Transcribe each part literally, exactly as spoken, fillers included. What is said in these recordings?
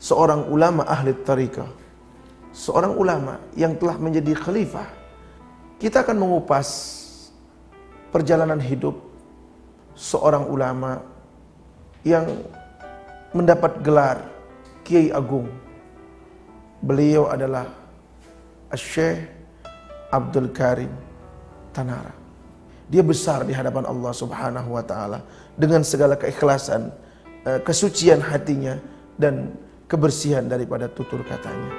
seorang ulama ahli tariqah, seorang ulama yang telah menjadi khalifah. Kita akan mengupas perjalanan hidup seorang ulama yang mendapat gelar Kiai Agung. Beliau adalah Syekh Abdul Karim Tanara. Dia besar di hadapan Allah Subhanahu wa taala dengan segala keikhlasan, kesucian hatinya dan kebersihan daripada tutur katanya.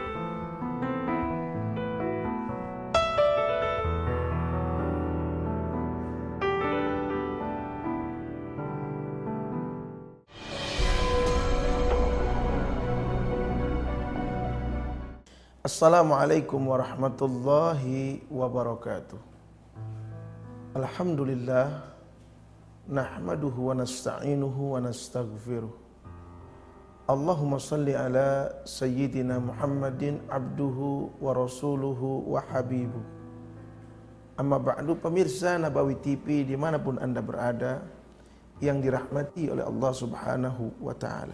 Assalamualaikum warahmatullahi wabarakatuh. Alhamdulillah, nahmaduhu wa nasta'inuhu wa nastaghfiruh. Allahumma salli ala sayyidina Muhammadin abduhu wa rasuluhu wa habibuh. Amma ba'du, pemirsa Nabawi T V dimanapun Anda berada, yang dirahmati oleh Allah Subhanahu wa ta'ala.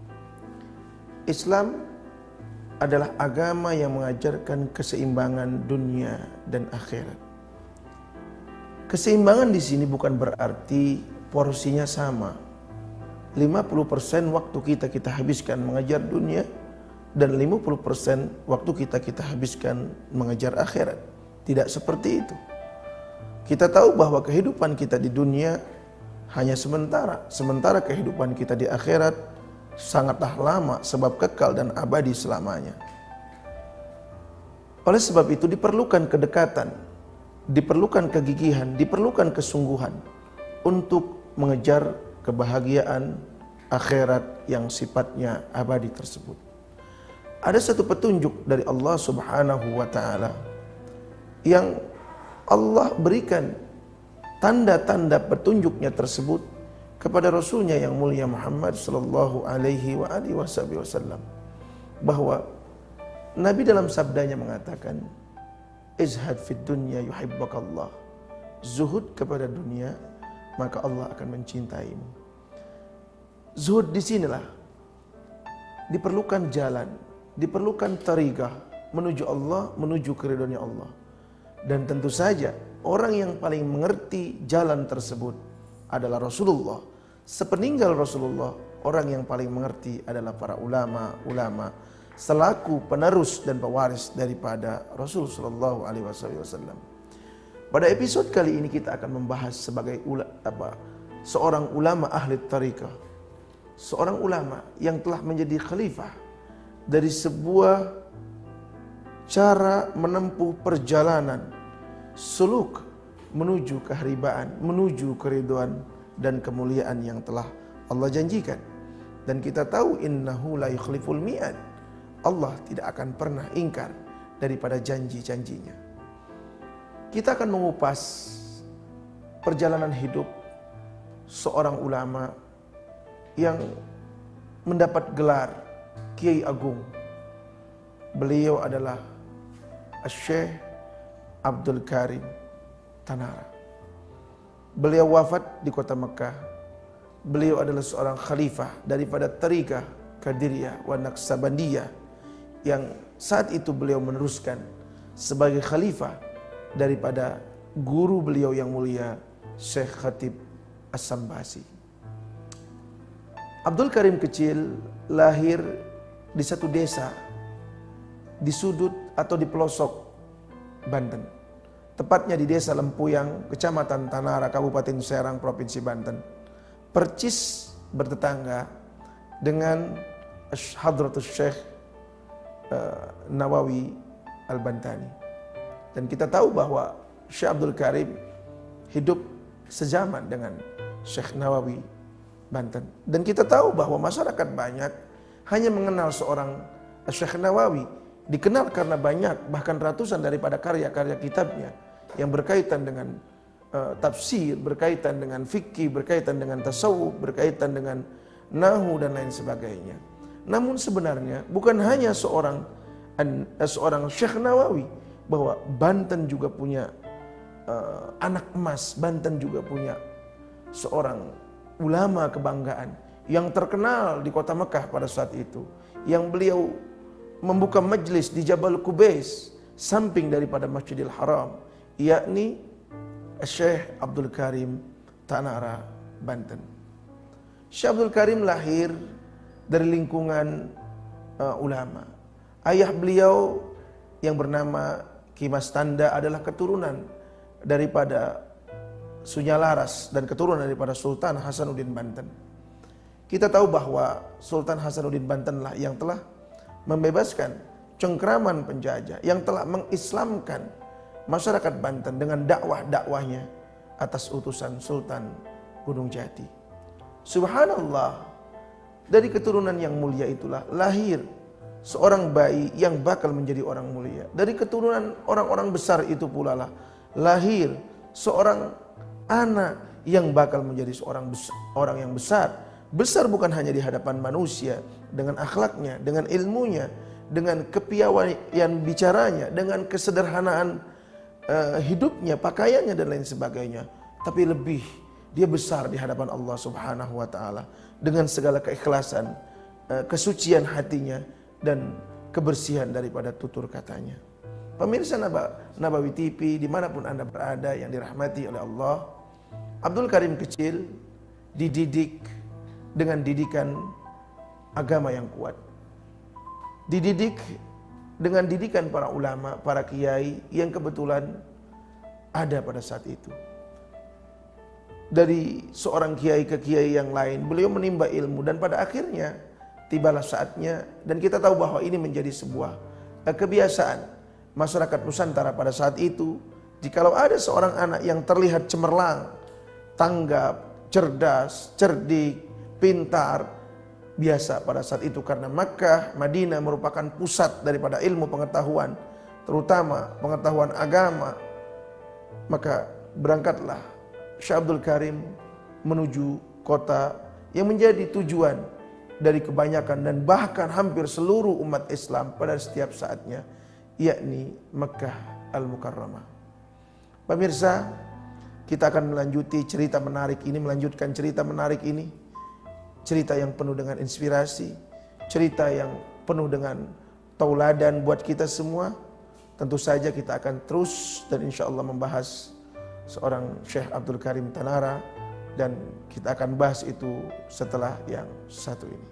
Islam adalah agama yang mengajarkan keseimbangan dunia dan akhirat. Keseimbangan di sini bukan berarti porsinya sama. lima puluh persen waktu kita kita habiskan mengejar dunia dan lima puluh persen waktu kita kita habiskan mengejar akhirat. Tidak seperti itu. Kita tahu bahwa kehidupan kita di dunia hanya sementara, sementara kehidupan kita di akhirat sangatlah lama sebab kekal dan abadi selamanya. Oleh sebab itu diperlukan kedekatan, diperlukan kegigihan, diperlukan kesungguhan untuk mengejar kebahagiaan akhirat yang sifatnya abadi tersebut. Ada satu petunjuk dari Allah Subhanahu wa taala yang Allah berikan tanda-tanda petunjuknya tersebut kepada Rasulnya yang mulia Muhammad sallallahu alaihi wa alihi wasallam, bahwa Nabi dalam sabdanya mengatakan, izhad fid dunya yuhibbukallah. Zuhud kepada dunia, maka Allah akan mencintaimu. Zuhud di sinilah diperlukan jalan, diperlukan tariqah menuju Allah, menuju keridhaannya Allah. Dan tentu saja orang yang paling mengerti jalan tersebut adalah Rasulullah. Sepeninggal Rasulullah, orang yang paling mengerti adalah para ulama-ulama selaku penerus dan pewaris daripada Rasul sallallahu alaihi wasallam. Pada episode kali ini kita akan membahas sebagai ula, apa, seorang ulama ahli tariqah, seorang ulama yang telah menjadi khalifah dari sebuah cara menempuh perjalanan suluk menuju keharibaan, menuju keridhaan dan kemuliaan yang telah Allah janjikan. Dan kita tahu innahu la yukhliful mi'ad. Allah tidak akan pernah ingkar daripada janji-janjinya. Kita akan mengupas perjalanan hidup seorang ulama yang mendapat gelar Kiai Agung. Beliau adalah Syekh Abdul Karim Tanara. Beliau wafat di kota Mekah. Beliau adalah seorang khalifah daripada tariqah Qadiriyah wa Naqsabandiyah, yang saat itu beliau meneruskan sebagai khalifah daripada guru beliau yang mulia Syekh Khatib As-Sambasi. Abdul Karim kecil lahir di satu desa di sudut atau di pelosok Banten. Tepatnya di desa Lempuyang, kecamatan Tanara, Kabupaten Serang, Provinsi Banten. Percis bertetangga dengan Hadratus Syekh uh, Nawawi Al-Bantani. Dan kita tahu bahwa Syekh Abdul Karim hidup sezaman dengan Syekh Nawawi Banten. Dan kita tahu bahwa masyarakat banyak hanya mengenal seorang Syekh Nawawi, dikenal karena banyak, bahkan ratusan daripada karya-karya kitabnya yang berkaitan dengan uh, tafsir, berkaitan dengan fikih, berkaitan dengan tasawuf, berkaitan dengan nahu dan lain sebagainya. Namun sebenarnya bukan hanya seorang an, uh, seorang Syekh Nawawi, bahwa Banten juga punya uh, anak emas, Banten juga punya seorang ulama kebanggaan yang terkenal di kota Mekah pada saat itu, yang beliau membuka majlis di Jabal Qubais, samping daripada Masjidil Haram, yakni Syekh Abdul Karim Tanara, Banten. Syekh Abdul Karim lahir dari lingkungan uh, ulama. Ayah beliau yang bernama Ki Mas Tanda adalah keturunan daripada Sunyalaras dan keturunan daripada Sultan Hasanuddin Banten. Kita tahu bahwa Sultan Hasanuddin Banten lah yang telah membebaskan cengkraman penjajah, yang telah mengislamkan masyarakat Banten dengan dakwah-dakwahnya atas utusan Sultan Gunung Jati. Subhanallah, dari keturunan yang mulia itulah lahir seorang bayi yang bakal menjadi orang mulia. Dari keturunan orang-orang besar itu pula lah lahir seorang anak yang bakal menjadi seorang besar, orang yang besar. Besar bukan hanya di hadapan manusia, dengan akhlaknya, dengan ilmunya, dengan kepiawaian bicaranya, dengan kesederhanaan uh, hidupnya, pakaiannya dan lain sebagainya. Tapi lebih, dia besar di hadapan Allah Subhanahu wa taala dengan segala keikhlasan, uh, kesucian hatinya dan kebersihan daripada tutur katanya. Pemirsa Nabawi T V dimanapun Anda berada yang dirahmati oleh Allah, Abdul Karim kecil dididik dengan didikan agama yang kuat, dididik dengan didikan para ulama, para kiai yang kebetulan ada pada saat itu. Dari seorang kiai ke kiai yang lain, beliau menimba ilmu dan pada akhirnya tibalah saatnya, dan kita tahu bahwa ini menjadi sebuah kebiasaan masyarakat Nusantara pada saat itu. Jikalau ada seorang anak yang terlihat cemerlang, tanggap, cerdas, cerdik, pintar, biasa pada saat itu karena Makkah, Madinah merupakan pusat daripada ilmu pengetahuan, terutama pengetahuan agama. Maka berangkatlah Syekh Abdul Karim menuju kota yang menjadi tujuan dari kebanyakan dan bahkan hampir seluruh umat Islam pada setiap saatnya, yakni Makkah Al-Mukarramah. Pemirsa, kita akan melanjuti cerita menarik ini, melanjutkan cerita menarik ini. Cerita yang penuh dengan inspirasi, cerita yang penuh dengan tauladan buat kita semua. Tentu saja kita akan terus dan insya Allah membahas seorang Syekh Abdul Karim Tanara, dan kita akan bahas itu setelah yang satu ini.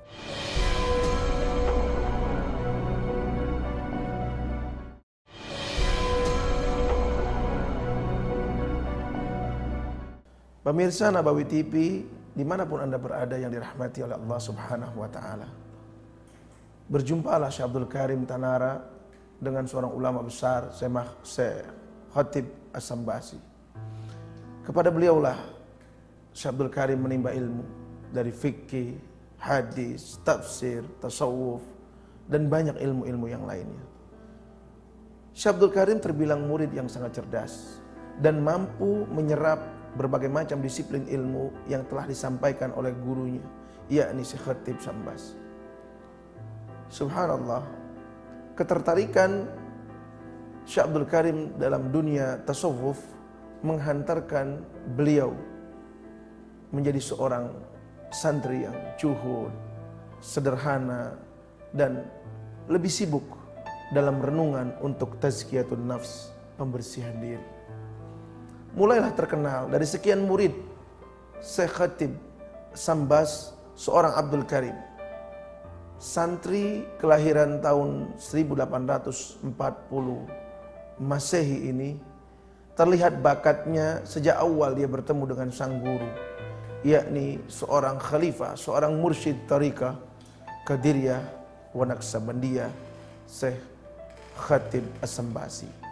Pemirsa Nabawi T V dimanapun Anda berada yang dirahmati oleh Allah Subhanahu wa ta'ala, berjumpalah Syekh Abdul Karim Tanara dengan seorang ulama besar, Syekh Khatib As-Sambasi. Kepada beliaulah Syekh Abdul Karim menimba ilmu dari fikih, hadis, tafsir, tasawuf, dan banyak ilmu-ilmu yang lainnya. Syekh Abdul Karim terbilang murid yang sangat cerdas dan mampu menyerap berbagai macam disiplin ilmu yang telah disampaikan oleh gurunya, yakni Syekh Khatib Sambas. Subhanallah, ketertarikan Syekh Abdul Karim dalam dunia tasawuf menghantarkan beliau menjadi seorang santri yang juhud, sederhana, dan lebih sibuk dalam renungan untuk tazkiyatun nafs, pembersihan diri. Mulailah terkenal dari sekian murid Syekh Khatib Sambas, seorang Abdul Karim, santri kelahiran tahun seribu delapan ratus empat puluh Masehi ini, terlihat bakatnya sejak awal dia bertemu dengan sang guru, yakni seorang khalifah, seorang mursyid tariqah Qadiriyah wa Naqsabandiyah, Syekh Khatib As-Sambasi.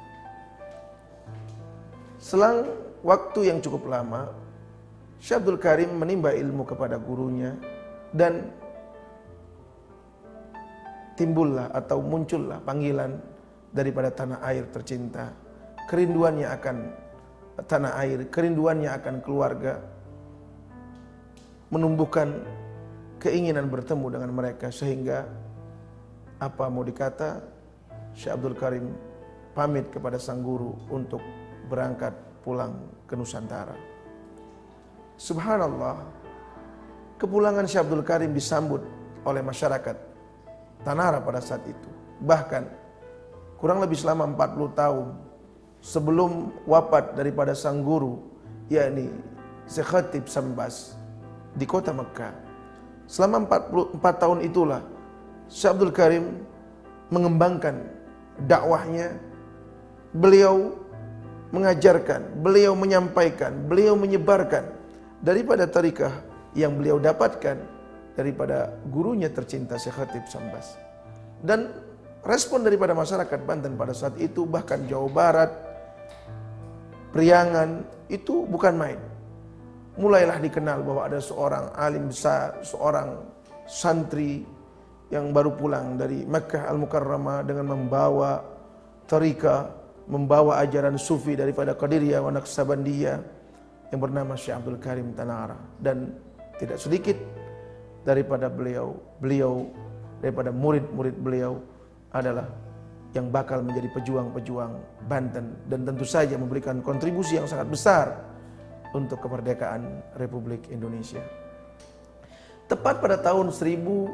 Selang waktu yang cukup lama, Syekh Abdul Karim menimba ilmu kepada gurunya, dan timbullah atau muncullah panggilan daripada tanah air tercinta, kerinduannya akan tanah air, kerinduannya akan keluarga, menumbuhkan keinginan bertemu dengan mereka, sehingga apa mau dikata, Syekh Abdul Karim pamit kepada sang guru untuk berangkat pulang ke Nusantara. Subhanallah, kepulangan Syekh Abdul Karim disambut oleh masyarakat Tanara pada saat itu. Bahkan kurang lebih selama empat puluh tahun sebelum wafat daripada sang guru, yakni Syekh Khatib Sambas di kota Mekah. Selama empat puluh empat tahun itulah Syekh Abdul Karim mengembangkan dakwahnya. Beliau mengajarkan, beliau menyampaikan, beliau menyebarkan daripada tarikah yang beliau dapatkan daripada gurunya tercinta Syekh Khatib Sambas. Dan respon daripada masyarakat Banten pada saat itu, bahkan Jawa Barat, Priangan, itu bukan main. Mulailah dikenal bahwa ada seorang alim besar, seorang santri yang baru pulang dari Makkah Al-Mukarramah dengan membawa tarikah, membawa ajaran sufi daripada Qadiriyah wa Naqsabandiyah yang bernama Syekh Abdul Karim Tanara. Dan tidak sedikit daripada beliau, beliau daripada murid-murid beliau adalah yang bakal menjadi pejuang-pejuang Banten dan tentu saja memberikan kontribusi yang sangat besar untuk kemerdekaan Republik Indonesia. Tepat pada tahun seribu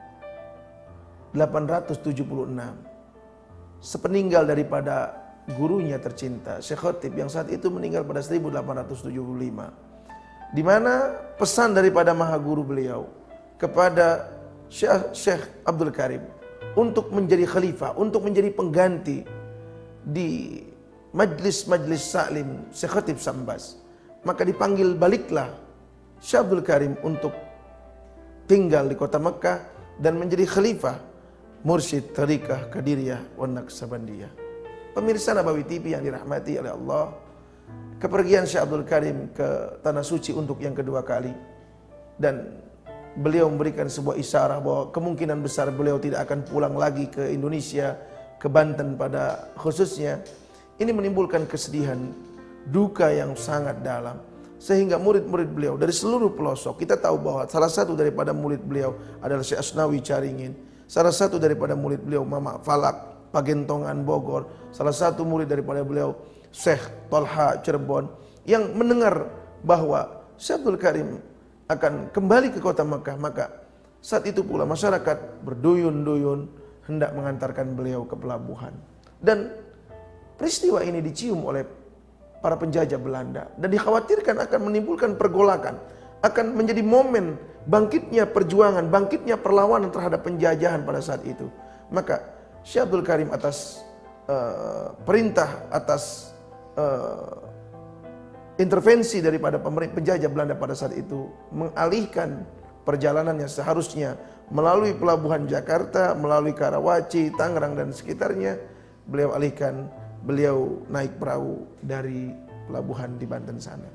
delapan ratus tujuh puluh enam, sepeninggal daripada gurunya tercinta Syekh Khatib yang saat itu meninggal pada seribu delapan ratus tujuh puluh lima, di mana pesan daripada maha guru beliau kepada Syekh, Syekh Abdul Karim untuk menjadi khalifah, untuk menjadi pengganti di majlis-majlis Sa'lim Syekh Khatib Sambas. Maka dipanggil baliklah Syekh Abdul Karim untuk tinggal di kota Mekah dan menjadi khalifah mursyid tarikah Qadiriyah wa Naqsabandiyah. Pemirsa Nabawi T V yang dirahmati oleh Allah, kepergian Syekh Abdul Karim ke Tanah Suci untuk yang kedua kali, dan beliau memberikan sebuah isyarah bahwa kemungkinan besar beliau tidak akan pulang lagi ke Indonesia, ke Banten pada khususnya. Ini menimbulkan kesedihan, duka yang sangat dalam. Sehingga murid-murid beliau dari seluruh pelosok, kita tahu bahwa salah satu daripada murid beliau adalah Syekh Asnawi Caringin. Salah satu daripada murid beliau Mama Falak Pagentongan Bogor. Salah satu murid daripada beliau Syekh Tolha Cirebon, yang mendengar bahwa Syekh Abdul Karim akan kembali ke kota Mekah. Maka saat itu pula masyarakat berduyun-duyun hendak mengantarkan beliau ke pelabuhan. Dan peristiwa ini dicium oleh para penjajah Belanda dan dikhawatirkan akan menimbulkan pergolakan, akan menjadi momen bangkitnya perjuangan, bangkitnya perlawanan terhadap penjajahan pada saat itu. Maka Syekh Abdul Karim atas uh, perintah, atas uh, intervensi daripada pemerintah penjajah Belanda pada saat itu, mengalihkan perjalanan yang seharusnya melalui pelabuhan Jakarta, melalui Karawaci, Tangerang dan sekitarnya, beliau alihkan, beliau naik perahu dari pelabuhan di Banten sana.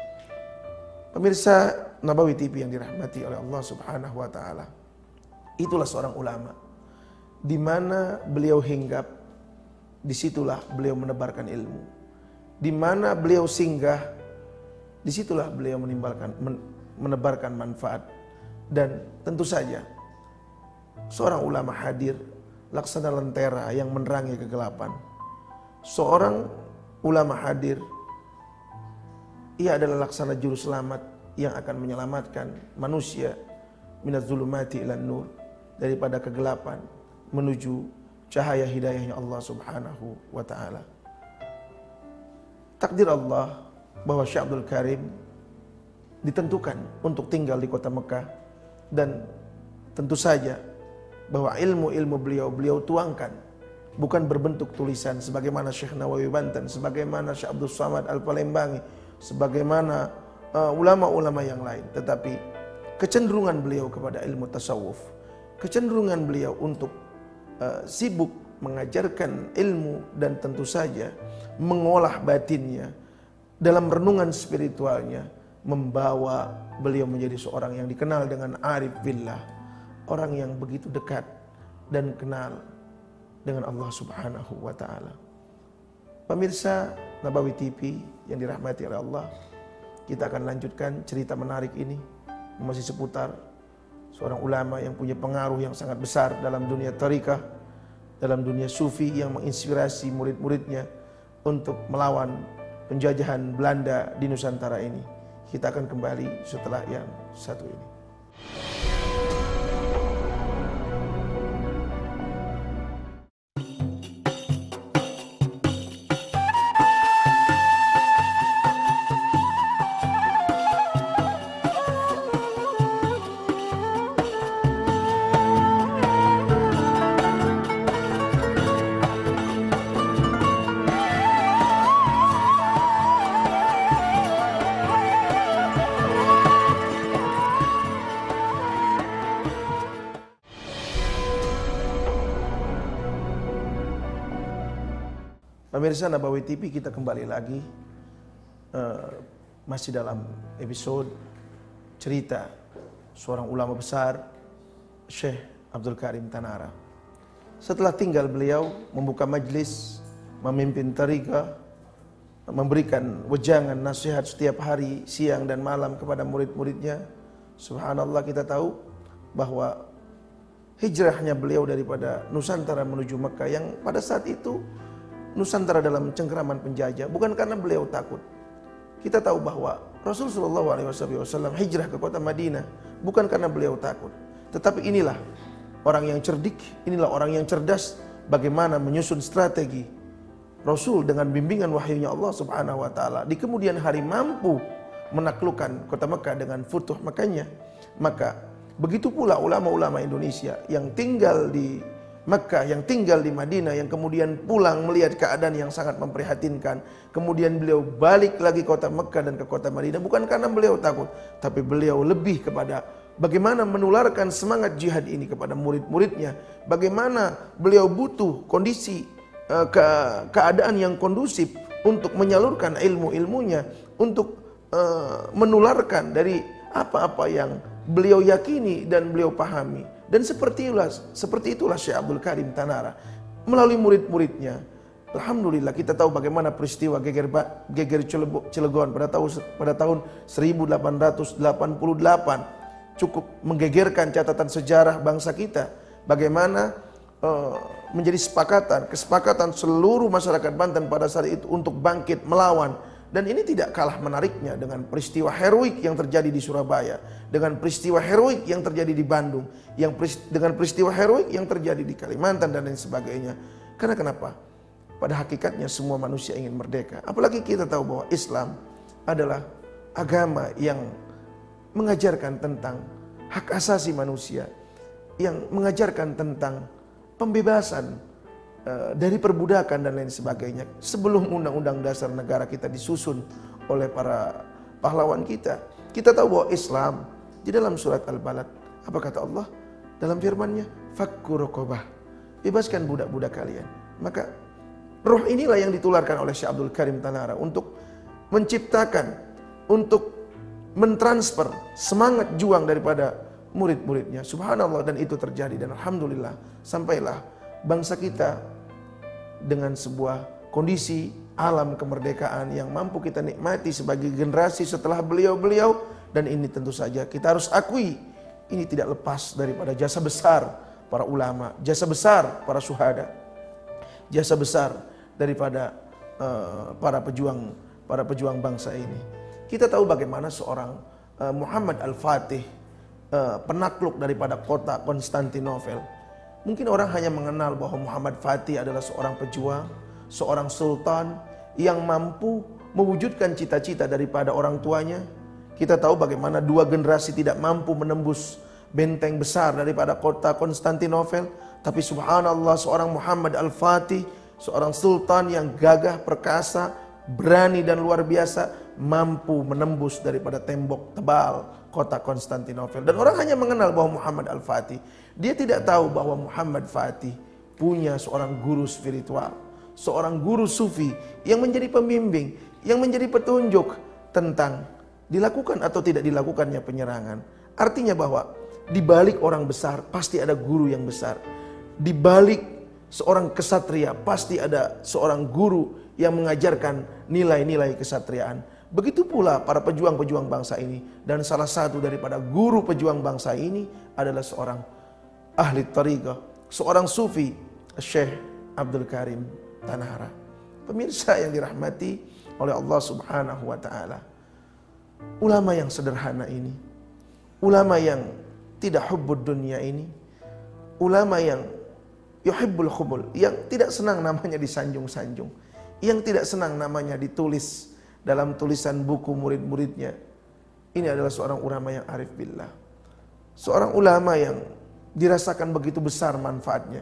Pemirsa Nabawi T V yang dirahmati oleh Allah Subhanahu wa taala, itulah seorang ulama. Di mana beliau hinggap, disitulah beliau menebarkan ilmu. Di mana beliau singgah, disitulah beliau menimbalkan, menebarkan manfaat. Dan tentu saja seorang ulama hadir laksana lentera yang menerangi kegelapan. Seorang ulama hadir, ia adalah laksana juru selamat yang akan menyelamatkan manusia minaz zulumati ilan nur, daripada kegelapan menuju cahaya hidayahnya Allah Subhanahu wa taala. Takdir Allah bahwa Syekh Abdul Karim ditentukan untuk tinggal di kota Mekah, dan tentu saja bahwa ilmu-ilmu beliau beliau tuangkan bukan berbentuk tulisan sebagaimana Syekh Nawawi Banten, sebagaimana Syekh Abdul Samad Al-Palembangi, sebagaimana uh, ulama-ulama yang lain, tetapi kecenderungan beliau kepada ilmu tasawuf, kecenderungan beliau untuk uh, sibuk mengajarkan ilmu dan tentu saja mengolah batinnya dalam renungan spiritualnya, membawa beliau menjadi seorang yang dikenal dengan arif billah, orang yang begitu dekat dan kenal dengan Allah Subhanahu wa taala. Pemirsa Nabawi T V yang dirahmati oleh Allah, kita akan lanjutkan cerita menarik ini, masih seputar seorang ulama yang punya pengaruh yang sangat besar dalam dunia tarikah, dalam dunia sufi, yang menginspirasi murid-muridnya untuk melawan penjajahan Belanda di Nusantara ini. Kita akan kembali setelah yang satu ini. Pemirsa Nabawi T V, kita kembali lagi uh, masih dalam episode cerita seorang ulama besar, Syekh Abdul Karim Tanara. Setelah tinggal beliau membuka majlis, memimpin tariqah, memberikan wejangan nasihat setiap hari, siang dan malam kepada murid-muridnya. Subhanallah, kita tahu bahwa hijrahnya beliau daripada Nusantara menuju Mekah yang pada saat itu Nusantara dalam cengkeraman penjajah, bukan karena beliau takut. Kita tahu bahwa Rasulullah shallallahu alaihi wasallam hijrah ke kota Madinah bukan karena beliau takut, tetapi inilah orang yang cerdik, inilah orang yang cerdas bagaimana menyusun strategi. Rasul dengan bimbingan wahyunya Allah Subhanahu wa taala di kemudian hari mampu menaklukkan kota Mekah dengan futuh Mekahnya. Maka begitu pula ulama-ulama Indonesia yang tinggal di Mekah, yang tinggal di Madinah, yang kemudian pulang melihat keadaan yang sangat memprihatinkan. Kemudian beliau balik lagi kota Mekah dan ke kota Madinah bukan karena beliau takut, tapi beliau lebih kepada bagaimana menularkan semangat jihad ini kepada murid-muridnya. Bagaimana beliau butuh kondisi uh, ke keadaan yang kondusif untuk menyalurkan ilmu-ilmunya, untuk uh, menularkan dari apa-apa yang beliau yakini dan beliau pahami. Dan seperti itulah, seperti itulah Syekh Abdul Karim Tanara melalui murid-muridnya. Alhamdulillah kita tahu bagaimana peristiwa geger geger Cilegon pada tahun pada tahun seribu delapan ratus delapan puluh delapan cukup menggegerkan catatan sejarah bangsa kita. Bagaimana uh, menjadi sepakatan, kesepakatan seluruh masyarakat Banten pada saat itu untuk bangkit melawan. Dan ini tidak kalah menariknya dengan peristiwa heroik yang terjadi di Surabaya, dengan peristiwa heroik yang terjadi di Bandung, yang dengan peristiwa heroik yang terjadi di Kalimantan dan lain sebagainya. Karena kenapa? Pada hakikatnya semua manusia ingin merdeka. Apalagi kita tahu bahwa Islam adalah agama yang mengajarkan tentang hak asasi manusia, yang mengajarkan tentang pembebasan dari perbudakan dan lain sebagainya. Sebelum undang-undang dasar negara kita disusun oleh para pahlawan kita, kita tahu bahwa Islam di dalam surat Al-Balad, apa kata Allah dalam firman-Nya? Fakku raqabah, bebaskan budak-budak kalian. Maka roh inilah yang ditularkan oleh Syekh Abdul Karim Tanara untuk menciptakan, untuk mentransfer semangat juang daripada murid-muridnya. Subhanallah, dan itu terjadi dan alhamdulillah sampailah bangsa kita dengan sebuah kondisi alam kemerdekaan yang mampu kita nikmati sebagai generasi setelah beliau-beliau. Dan ini tentu saja kita harus akui, ini tidak lepas daripada jasa besar para ulama, jasa besar para syuhada, jasa besar daripada uh, para pejuang para pejuang bangsa ini. Kita tahu bagaimana seorang uh, Muhammad Al-Fatih, uh, penakluk daripada kota Konstantinopel. Mungkin orang hanya mengenal bahwa Muhammad Fatih adalah seorang pejuang, seorang sultan yang mampu mewujudkan cita-cita daripada orang tuanya. Kita tahu bagaimana dua generasi tidak mampu menembus benteng besar daripada kota Konstantinopel. Tapi subhanallah, seorang Muhammad Al-Fatih, seorang sultan yang gagah, perkasa, berani dan luar biasa, mampu menembus daripada tembok tebal kota Konstantinopel. Dan orang hanya mengenal bahwa Muhammad Al-Fatih. Dia tidak tahu bahwa Muhammad Fatih punya seorang guru spiritual, seorang guru sufi yang menjadi pembimbing, yang menjadi petunjuk tentang dilakukan atau tidak dilakukannya penyerangan. Artinya bahwa di balik orang besar pasti ada guru yang besar. Di balik seorang kesatria pasti ada seorang guru yang mengajarkan nilai-nilai kesatriaan. Begitu pula para pejuang-pejuang bangsa ini. Dan salah satu daripada guru pejuang bangsa ini adalah seorang ahli tariqah, seorang sufi, Syekh Abdul Karim Tanara. Pemirsa yang dirahmati oleh Allah Subhanahu wa taala. Ulama yang sederhana ini, ulama yang tidak hubbud dunia ini, ulama yang yuhibbul khubul, yang tidak senang namanya disanjung-sanjung, yang tidak senang namanya ditulis dalam tulisan buku murid-muridnya. Ini adalah seorang ulama yang arif billah, seorang ulama yang dirasakan begitu besar manfaatnya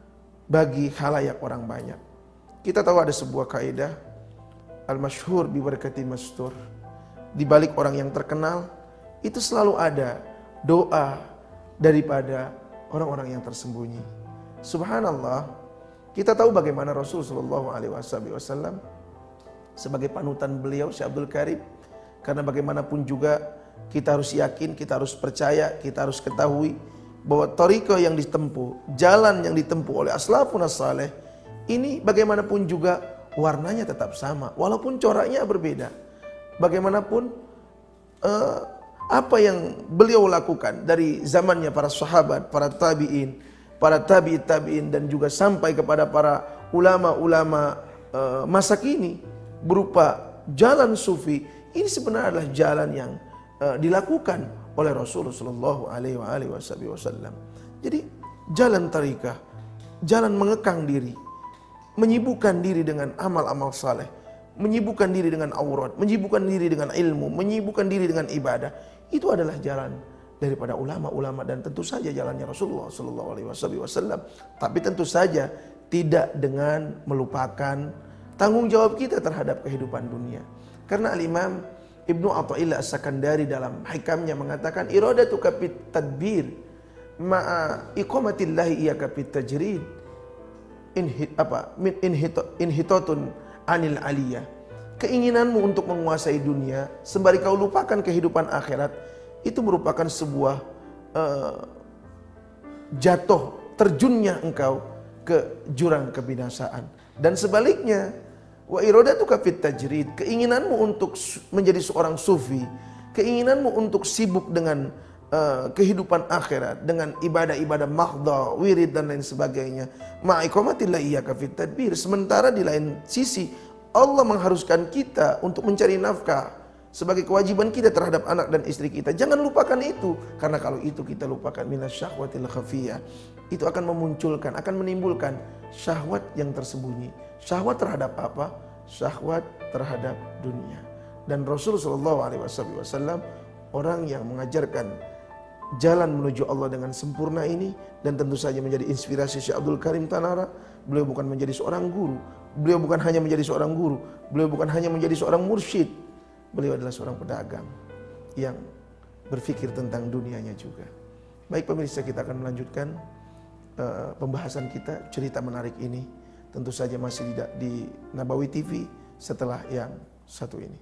bagi khalayak orang banyak. Kita tahu ada sebuah kaidah al-masyhur bi barakati mastur. Di balik orang yang terkenal itu selalu ada doa daripada orang-orang yang tersembunyi. Subhanallah, Kita tahu bagaimana Rasul Shallallahu Alaihi Wasallam sebagai panutan beliau Syekh Abdul Karim. Karena bagaimanapun juga kita harus yakin, kita harus percaya, kita harus ketahui bahwa thariqah yang ditempuh, jalan yang ditempuh oleh aslafun as-saleh ini bagaimanapun juga warnanya tetap sama, walaupun coraknya berbeda. Bagaimanapun uh, apa yang beliau lakukan dari zamannya para sahabat, para tabi'in, para tabi'it tabi'in, dan juga sampai kepada para ulama-ulama uh, masa kini berupa jalan sufi, ini sebenarnya adalah jalan yang uh, dilakukan oleh Rasulullah Shallallahu Alaihi Wasallam. Jadi jalan thariqah, jalan mengekang diri, menyibukkan diri dengan amal-amal saleh, menyibukkan diri dengan aurat, menyibukkan diri dengan ilmu, menyibukkan diri dengan ibadah, itu adalah jalan daripada ulama-ulama dan tentu saja jalannya Rasulullah Shallallahu Alaihi Wasallam. Tapi tentu saja tidak dengan melupakan tanggung jawab kita terhadap kehidupan dunia. Karena Al-Imam Ibnu Athaillah As-Sakandari dalam hikamnya mengatakan iradatuka fit tadbir ma'a iqamatillahi iyyaka fit tajrid inhit apa min inhito inhitatun anil aliyah. Keinginanmu untuk menguasai dunia sembari kau lupakan kehidupan akhirat, itu merupakan sebuah uh, jatuh terjunnya engkau ke jurang kebinasaan. Dan sebaliknya, wa iradatuka fit tajrid, keinginanmu untuk menjadi seorang sufi, keinginanmu untuk sibuk dengan uh, kehidupan akhirat, dengan ibadah-ibadah mahdha, wirid dan lain sebagainya, ma'iqamatillah iyyaka fit tadbir. Sementara di lain sisi Allah mengharuskan kita untuk mencari nafkah sebagai kewajiban kita terhadap anak dan istri kita. Jangan lupakan itu, karena kalau itu kita lupakan minasyahwatil khafiyah, itu akan memunculkan, akan menimbulkan syahwat yang tersembunyi. Syahwat terhadap apa? Syahwat terhadap dunia. Dan Rasul Shallallahu Alaihi Wasallam orang yang mengajarkan jalan menuju Allah dengan sempurna ini, dan tentu saja menjadi inspirasi Syekh Abdul Karim Tanara. Beliau bukan menjadi seorang guru, beliau bukan hanya menjadi seorang guru, beliau bukan hanya menjadi seorang mursyid, beliau adalah seorang pedagang yang berpikir tentang dunianya juga. Baik pemirsa, kita akan melanjutkan uh, pembahasan kita, cerita menarik ini. Tentu saja masih tidak di Nabawi T V setelah yang satu ini.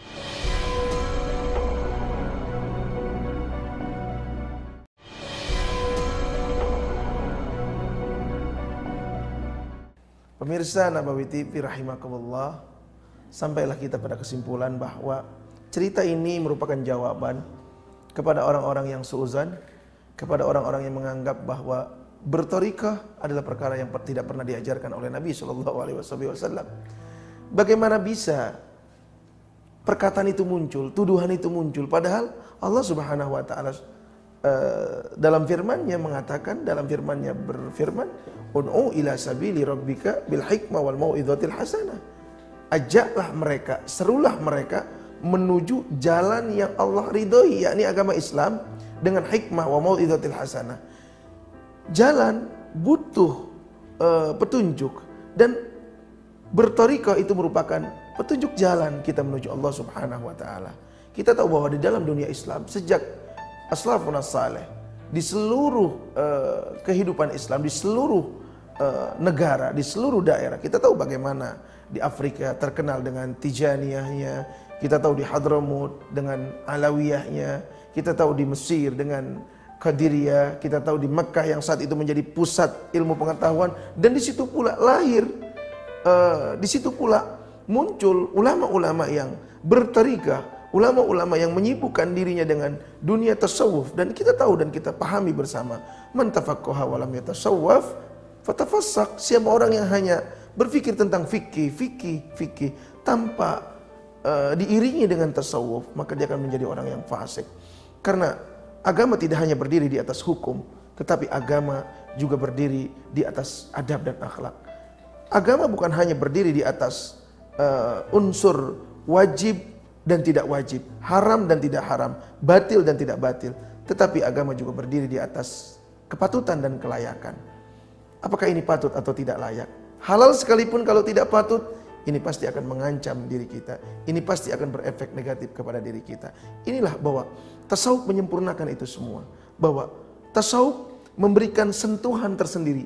Pemirsa Nabawi T V rahimakumullah, sampailah kita pada kesimpulan bahwa cerita ini merupakan jawaban kepada orang-orang yang suuzan, kepada orang-orang yang menganggap bahwa berthariqah adalah perkara yang tidak pernah diajarkan oleh Nabi Shallallahu Alaihi Wasallam. Bagaimana bisa perkataan itu muncul, tuduhan itu muncul, padahal Allah Subhanahu Wa Taala uh, dalam firman-Nya mengatakan, dalam firman-Nya berfirman, "Ud'u ila sabili rabbika bil hikmah wal mau'izatil hasanah." Ajaklah mereka, serulah mereka menuju jalan yang Allah ridhoi, yakni agama Islam, dengan hikmah wa mau'izatil hasanah. Jalan butuh uh, petunjuk, dan berthariqah itu merupakan petunjuk jalan kita menuju Allah Subhanahu Wa Taala. Kita tahu bahwa di dalam dunia Islam sejak aslafun as-saleh, di seluruh uh, kehidupan Islam, di seluruh uh, negara, di seluruh daerah, kita tahu bagaimana di Afrika terkenal dengan Tijaniyahnya, kita tahu di Hadramut dengan Alawiyahnya, kita tahu di Mesir dengan Qadiriyah, kita tahu di Mekah yang saat itu menjadi pusat ilmu pengetahuan, dan di situ pula lahir, uh, di situ pula muncul ulama-ulama yang berthariqah, ulama-ulama yang menyibukkan dirinya dengan dunia tasawuf. Dan kita tahu dan kita pahami bersama, man tafaqqaha wa lam yatasawwaf fatafassak. Siapa orang yang hanya berpikir tentang fikih, fikih, fikih tanpa uh, diiringi dengan tasawuf, maka dia akan menjadi orang yang fasik. Karena agama tidak hanya berdiri di atas hukum, tetapi agama juga berdiri di atas adab dan akhlak. Agama bukan hanya berdiri di atas uh, unsur wajib dan tidak wajib, haram dan tidak haram, batil dan tidak batil, tetapi agama juga berdiri di atas kepatutan dan kelayakan. Apakah ini patut atau tidak layak? Halal sekalipun kalau tidak patut, ini pasti akan mengancam diri kita. Ini pasti akan berefek negatif kepada diri kita. Inilah bahwa tasawuf menyempurnakan itu semua. Bahwa tasawuf memberikan sentuhan tersendiri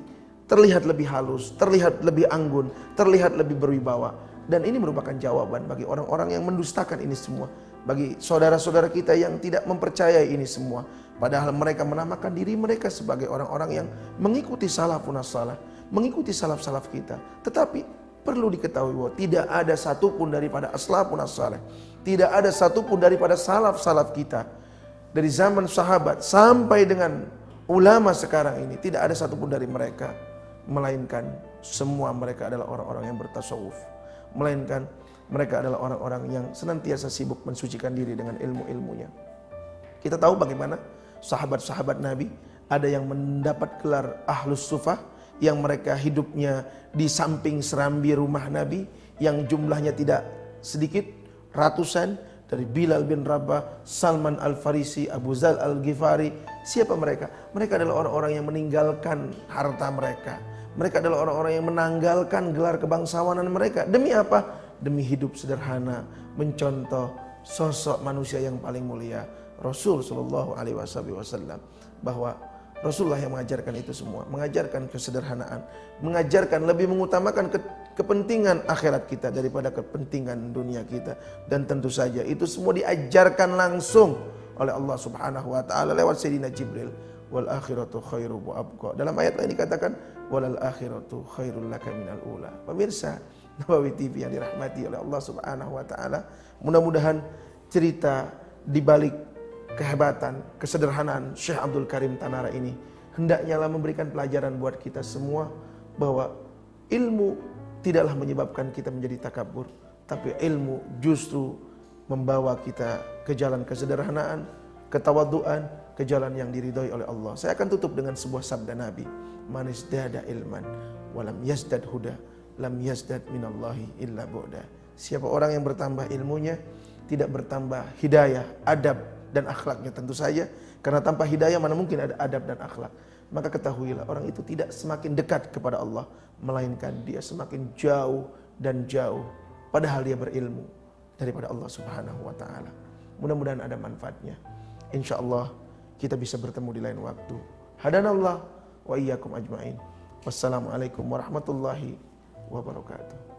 terlihat lebih halus, terlihat lebih anggun, terlihat lebih berwibawa. Dan ini merupakan jawaban bagi orang-orang yang mendustakan ini semua, bagi saudara-saudara kita yang tidak mempercayai ini semua, padahal mereka menamakan diri mereka sebagai orang-orang yang mengikuti salafun as-salih, mengikuti salaf-salaf kita. Tetapi perlu diketahui bahwa tidak ada satupun daripada aslafun as-salih, tidak ada satupun daripada salaf-salaf kita dari zaman sahabat sampai dengan ulama sekarang ini, tidak ada satupun dari mereka, melainkan semua mereka adalah orang-orang yang bertasawuf, melainkan mereka adalah orang-orang yang senantiasa sibuk mensucikan diri dengan ilmu-ilmunya. Kita tahu bagaimana sahabat-sahabat Nabi, ada yang mendapat gelar Ahlus Sufah, yang mereka hidupnya di samping serambi rumah Nabi, yang jumlahnya tidak sedikit, ratusan, dari Bilal bin Rabah, Salman Al-Farisi, Abu Zal Al-Ghifari. Siapa mereka? Mereka adalah orang-orang yang meninggalkan harta mereka. Mereka adalah orang-orang yang menanggalkan gelar kebangsawanan mereka. Demi apa? Demi hidup sederhana, mencontoh sosok manusia yang paling mulia, Rasul Shallallahu Alaihi Wasallam. Bahwa Rasulullah yang mengajarkan itu semua, mengajarkan kesederhanaan, mengajarkan lebih mengutamakan ke, kepentingan akhirat kita daripada kepentingan dunia kita. Dan tentu saja itu semua diajarkan langsung oleh Allah Subhanahu wa taala lewat Sayyidina Jibril. Wal akhiratu khairu wa abqa. Dalam ayat lain dikatakan walal akhiratu khairul laka minal ula. Pemirsa Nabawi T V yang dirahmati oleh Allah Subhanahu wa taala, mudah-mudahan cerita di balik kehebatan, kesederhanaan Syekh Abdul Karim Tanara ini hendaknya lah memberikan pelajaran buat kita semua bahwa ilmu tidaklah menyebabkan kita menjadi takabur, tapi ilmu justru membawa kita ke jalan kesederhanaan, ketawaduan, ke jalan yang diridhoi oleh Allah. Saya akan tutup dengan sebuah sabda Nabi, man izdada ilman walam yazdad huda lam yazdad minallahi illa bu'da. Siapa orang yang bertambah ilmunya, tidak bertambah hidayah, adab dan akhlaknya tentu saja, karena tanpa hidayah mana mungkin ada adab dan akhlak. Maka ketahuilah orang itu tidak semakin dekat kepada Allah, melainkan dia semakin jauh dan jauh, padahal dia berilmu daripada Allah Subhanahu wa taala. Mudah-mudahan ada manfaatnya. Insya Allah kita bisa bertemu di lain waktu. Hadanallah wa iyyakum ajmain. Wassalamualaikum warahmatullahi wabarakatuh.